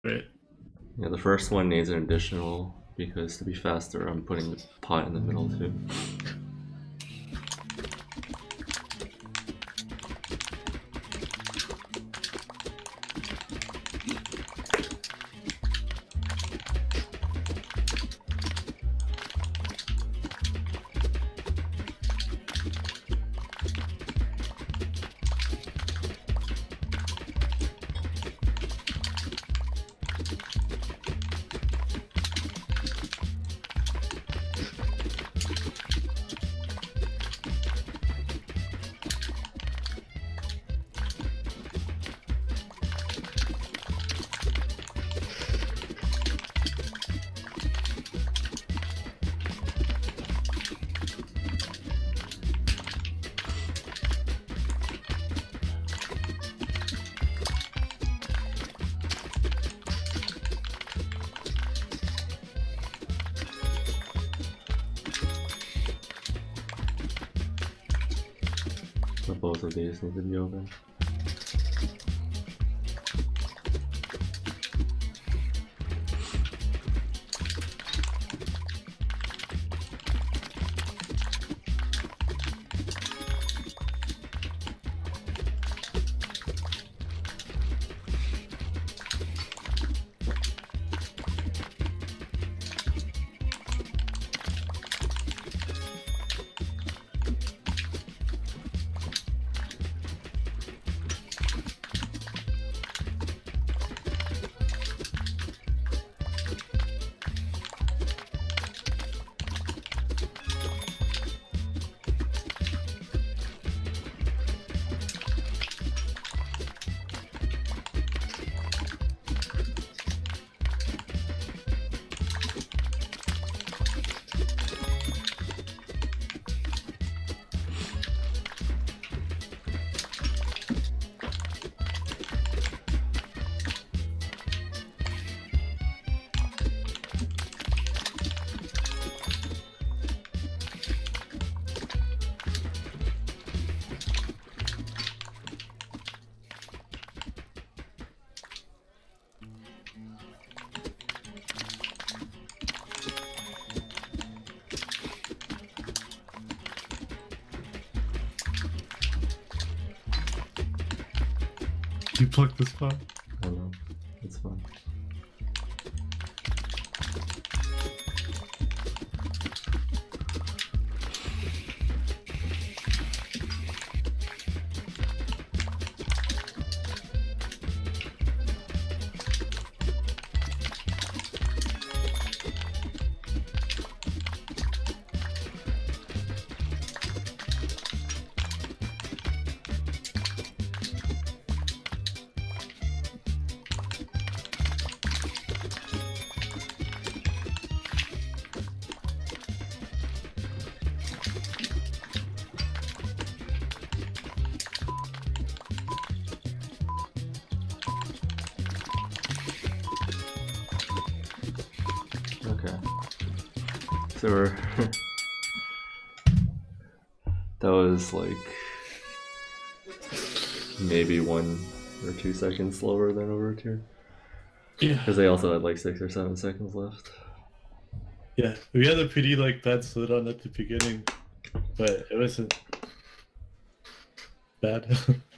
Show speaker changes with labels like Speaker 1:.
Speaker 1: Right.
Speaker 2: Yeah, the first one needs an additional because to be faster, I'm putting the pot in the middle too. So both of these need to be open.
Speaker 1: You plucked this pot?
Speaker 2: I don't know. It's fine. Okay. So we're that was like maybe 1 or 2 seconds slower than over here.
Speaker 1: Yeah.
Speaker 2: Because they also had like 6 or 7 seconds left.
Speaker 1: Yeah. We had a pretty bad slowdown at the beginning, but it wasn't bad.